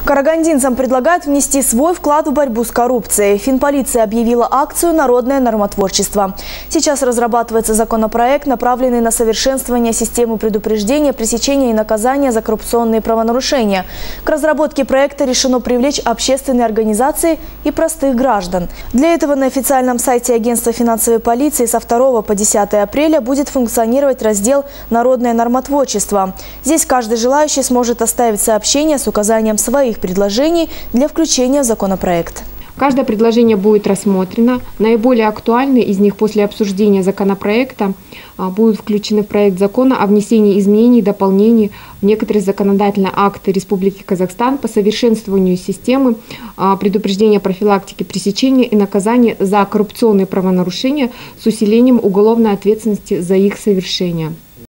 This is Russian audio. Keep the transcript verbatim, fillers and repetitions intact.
Карагандинцам предлагают внести свой вклад в борьбу с коррупцией. Финполиция объявила акцию «Народное нормотворчество». Сейчас разрабатывается законопроект, направленный на совершенствование системы предупреждения, пресечения и наказания за коррупционные правонарушения. К разработке проекта решено привлечь общественные организации и простых граждан. Для этого на официальном сайте Агентства финансовой полиции со второго по десятое апреля будет функционировать раздел «Народное нормотворчество». Здесь каждый желающий сможет оставить сообщение с указанием своих предложений для включения в законопроект. Каждое предложение будет рассмотрено. Наиболее актуальные из них после обсуждения законопроекта будут включены в проект закона о внесении изменений и дополнений в некоторые законодательные акты Республики Казахстан по совершенствованию системы предупреждения, профилактики, пресечения и наказания за коррупционные правонарушения с усилением уголовной ответственности за их совершение.